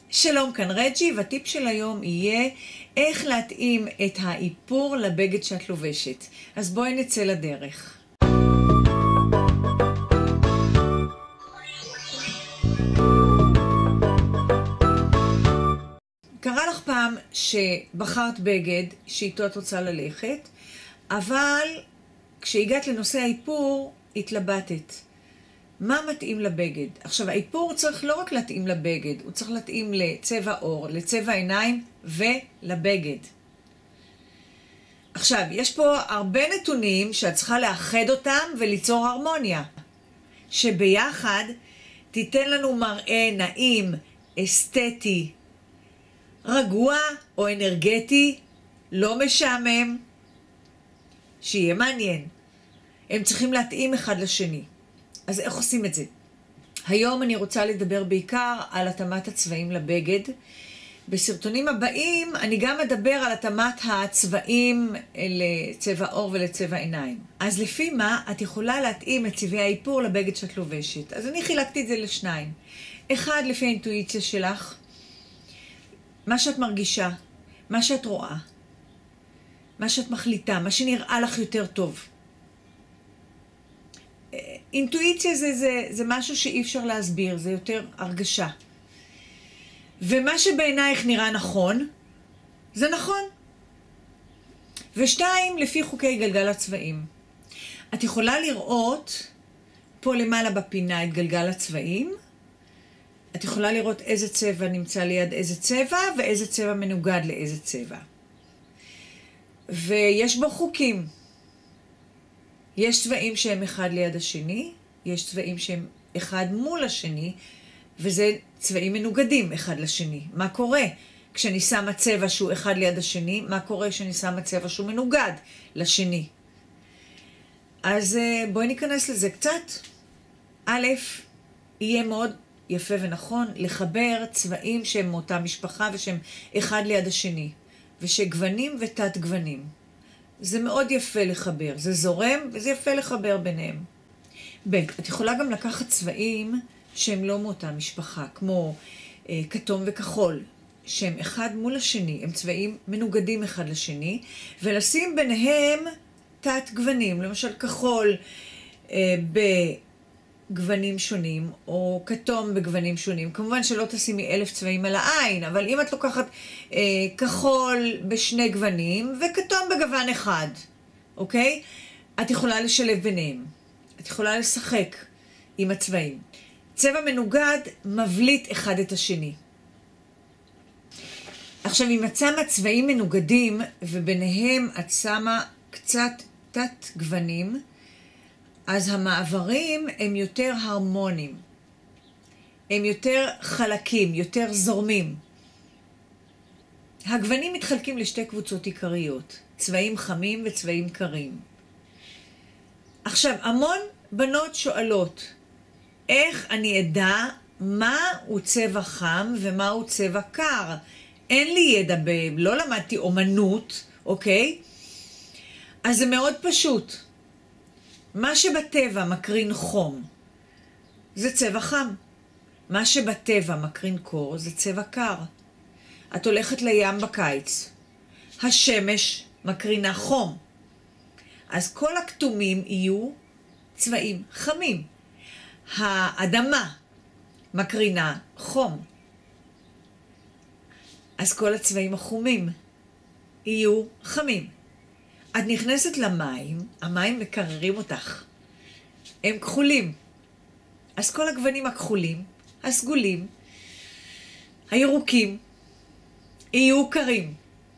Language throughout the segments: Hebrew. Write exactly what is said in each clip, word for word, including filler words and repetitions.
שלום, כאן רג'י, והטיפ של היום יהיה איך להתאים את האיפור לבגד שאת לובשת. אז בואי נצא לדרך. קרה לך פעם שבחרת בגד שאיתו את רוצה ללכת, אבל כשהגעת לנושא האיפור התלבטת. מה מתאים לבגד? עכשיו, האיפור צריך לא רק להתאים לבגד, הוא צריך להתאים לצבע עור, לצבע עיניים ולבגד. עכשיו, יש פה הרבה נתונים שאת צריכה לאחד אותם וליצור הרמוניה, שביחד תיתן לנו מראה נעים, אסתטי, רגוע או אנרגטי, לא משעמם, שיהיה מעניין. הם צריכים להתאים אחד לשני. אז איך עושים את זה? היום אני רוצה לדבר בעיקר על התאמת הצבעים לבגד. בסרטונים הבאים אני גם אדבר על התאמת הצבעים לצבע עור ולצבע עיניים. אז לפי מה את יכולה להתאים את צבעי האיפור לבגד שאת לובשת? אז אני חילקתי את זה לשניים. אחד, לפי האינטואיציה שלך, מה שאת מרגישה, מה שאת רואה, מה שאת מחליטה, מה שנראה לך יותר טוב. אינטואיציה זה, זה, זה משהו שאי אפשר להסביר, זה יותר הרגשה. ומה שבעינייך נראה נכון, זה נכון. ושתיים, לפי חוקי גלגל הצבעים. את יכולה לראות פה למעלה בפינה את גלגל הצבעים. את יכולה לראות איזה צבע נמצא ליד איזה צבע, ואיזה צבע מנוגד לאיזה צבע. ויש בו חוקים. יש צבעים שהם אחד ליד השני, יש צבעים שהם אחד מול השני, וזה צבעים מנוגדים אחד לשני. מה קורה כשאני שמה צבע שהוא אחד ליד השני? מה קורה כשאני שמה צבע שהוא מנוגד לשני? אז בואי ניכנס לזה קצת. א', יהיה מאוד יפה ונכון לחבר צבעים שהם מאותה משפחה ושהם אחד ליד השני, ושגוונים ותת גוונים. זה מאוד יפה לחבר, זה זורם וזה יפה לחבר ביניהם. ב', את יכולה גם לקחת צבעים שהם לא מאותה משפחה, כמו אה, כתום וכחול, שהם אחד מול השני, הם צבעים מנוגדים אחד לשני, ולשים ביניהם תת גוונים, למשל כחול אה, בגוונים שונים, או כתום בגוונים שונים. כמובן שלא תשימי אלף צבעים על העין, אבל אם את לוקחת אה, כחול בשני גוונים, וכתום בגוון אחד, אוקיי? את יכולה לשלב ביניהם. את יכולה לשחק עם הצבעים. צבע מנוגד מבליט אחד את השני. עכשיו, אם את שמה צבעים מנוגדים, וביניהם את שמה קצת תת גוונים, אז המעברים הם יותר הרמוניים. הם יותר חלקים, יותר זורמים. הגוונים מתחלקים לשתי קבוצות עיקריות, צבעים חמים וצבעים קרים. עכשיו, המון בנות שואלות, איך אני אדע מה הוא צבע חם ומה הוא צבע קר? אין לי ידע, ב... לא למדתי אומנות, אוקיי? אז זה מאוד פשוט. מה שבטבע מקרין חום, זה צבע חם. מה שבטבע מקרין קור, זה צבע קר. את הולכת לים בקיץ. השמש מקרינה חום. אז כל הכתומים יהיו צבעים חמים. האדמה מקרינה חום. אז כל הצבעים החומים יהיו חמים. את נכנסת למים, המים מקררים אותך. הם כחולים. אז כל הגוונים הכחולים, הסגולים, הירוקים, יהיו קרים.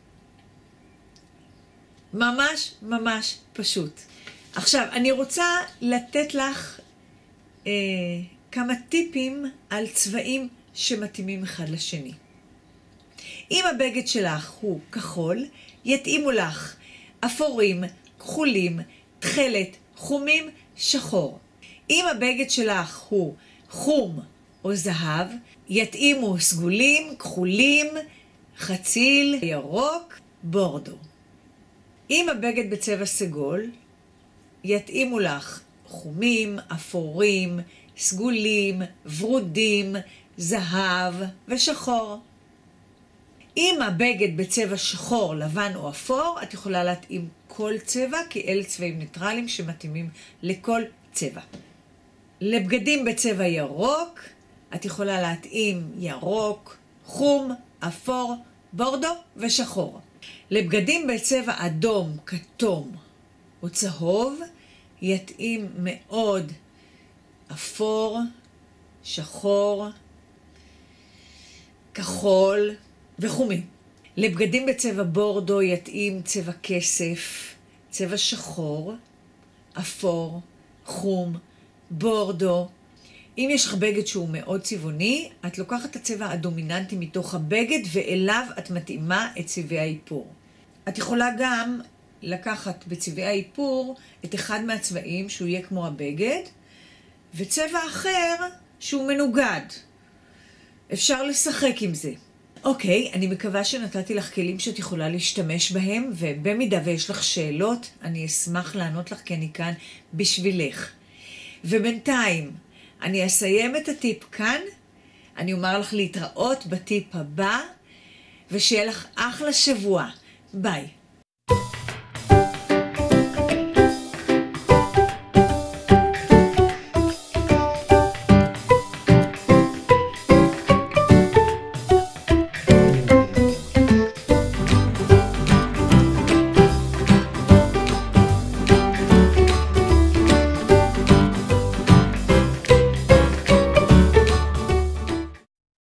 ממש ממש פשוט. עכשיו, אני רוצה לתת לך אה, כמה טיפים על צבעים שמתאימים אחד לשני. אם הבגד שלך הוא כחול, יתאימו לך אפורים, כחולים, תכלת, חומים, שחור. אם הבגד שלך הוא חום או זהב, יתאימו סגולים, כחולים, חציל, ירוק, בורדו. אם הבגד בצבע סגול, יתאימו לך חומים, אפורים, סגולים, ורודים, זהב ושחור. אם הבגד בצבע שחור, לבן או אפור, את יכולה להתאים כל צבע, כי אלה צבעים ניטרליים שמתאימים לכל צבע. לבגדים בצבע ירוק, את יכולה להתאים ירוק, חום, אפור, בורדו ושחור. לבגדים בצבע אדום, כתום או צהוב, יתאים מאוד אפור, שחור, כחול וחומים. לבגדים בצבע בורדו יתאים צבע כסף, צבע שחור, אפור, חום, בורדו. אם יש לך בגד שהוא מאוד צבעוני, את לוקחת את הצבע הדומיננטי מתוך הבגד ואליו את מתאימה את צבעי האיפור. את יכולה גם לקחת בצבעי האיפור את אחד מהצבעים שהוא יהיה כמו הבגד, וצבע אחר שהוא מנוגד. אפשר לשחק עם זה. אוקיי, אני מקווה שנתתי לך כלים שאת יכולה להשתמש בהם, ובמידה ויש לך שאלות, אני אשמח לענות לך כי אני כאן בשבילך. ובינתיים, אני אסיים את הטיפ כאן, אני אומר לך להתראות בטיפ הבא, ושיהיה לך אחלה שבוע. ביי.